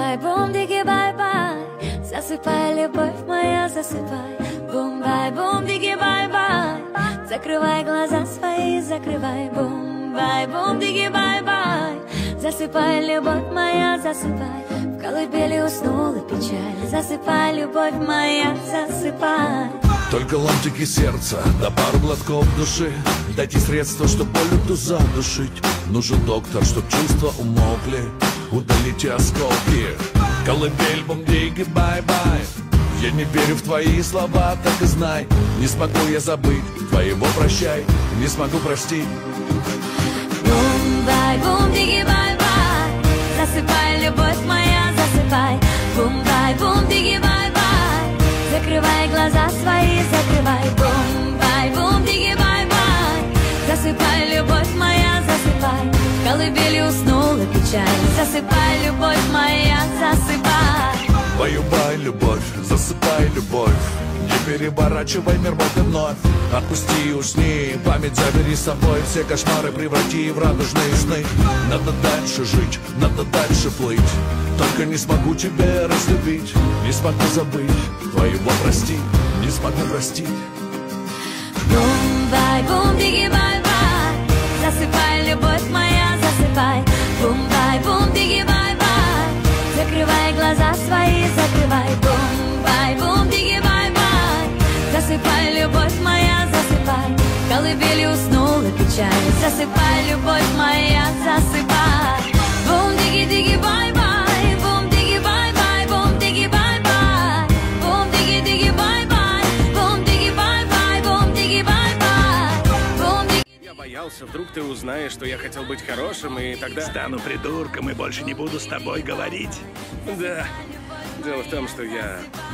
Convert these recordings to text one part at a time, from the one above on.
Бум-бай, бум-диги, бай-бай. Засыпай, любовь моя, засыпай. Бум-бай, бум-диги, бай-бай. Закрывай глаза свои, закрывай. Бум-бай, бум-диги, бай-бай. Засыпай, любовь моя, засыпай. В колыбели уснула печаль. Засыпай, любовь моя, засыпай. Только ломтики сердца, да пару глотков души. Дайте средства, чтоб боль эту задушить. Нужен доктор, чтоб чувства умолкли. Удалите осколки. Колыбель, бум-диги, бай-бай. Я не верю в твои слова, так и знай. Не смогу я забыть твоего прощай. Не смогу простить. Бум-бай, бум-диги, бай-бай. Засыпай, любовь моя, засыпай. Бум-бай, бум-диги, бай-бай. Закрывай глаза свои, закрывай. Бум-бай, бум-диги, бай-бай. Засыпай, любовь моя, засыпай. В колыбели уснула печаль. Засыпай, любовь моя, засыпай. Баю-бай, любовь, засыпай, любовь. Не переворачивай мир мой вновь. Отпусти и усни, память забери с собой. Все кошмары преврати в радужные сны. Надо дальше жить, надо дальше плыть. Только не смогу тебя разлюбить. Не смогу забыть твоего простить. Не смогу простить. Бум-бай, бум-диги, бай-бай. Засыпай, любовь моя, засыпай. Бум-бай, бум-диги, бай-бай. Закрывай глаза свои, закрывай. Бум-бай, бум-диги, бай-бай. Засыпай, любовь моя, засыпай. В колыбели уснула печаль. Засыпай, любовь моя, засыпай. Бум-диги-диги, бай-бай. Бум-диги, бай-бай. Бум-диги, бай-бай. Бум-диги-диги, бай-бай. Бум-диги, бай-бай. Бум-диги, бай-бай. Бум-диги. Я боялся, вдруг ты узнаешь, что я хотел быть хорошим, и тогда... Стану придурком и больше не буду с тобой говорить. Да. Дело в том, что я...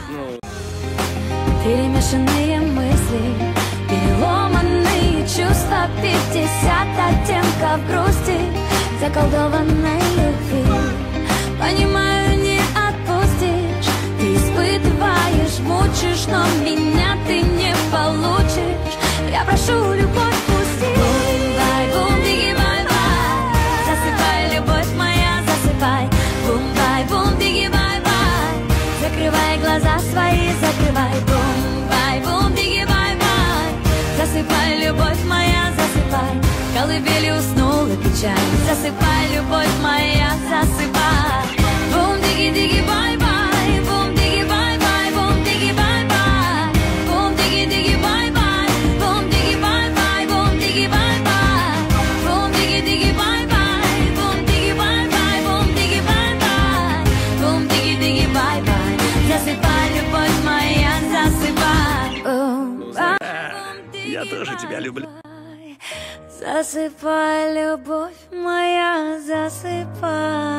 Перемешанные мысли, переломанные чувства, 50 оттенков грусти, заколдованной любви. Понимаю, не отпустишь, ты испытываешь, мучишь, но меня ты не получишь. Я прошу, любовь, пусти. Бум-бай, бум-диги, бай-бай. Засыпай, любовь моя, засыпай. Бум-бай, бум-диги, бай-бай. Закрывай глаза свои, закрывай. Бум-бай, бум-диги, бай-бай. Засыпай, любовь моя, засыпай. В колыбели уснула печаль. Засыпай, любовь моя, засыпай. Бум-диги-диги, бай-бай. Бум-диги, бай-бай. Бум-диги, бай-бай. Бум-диги-диги, бай-бай. Бум-диги, бай-бай. Бум-диги, бай-бай. Бум-диги-диги, бай-бай. Бум-диги, бай-бай. Бум-диги, бай-бай. Бум-диги-диги, бай-бай. Засыпай, любовь моя, засыпай. Я тоже тебя люблю. Засыпай, любовь моя, засыпай.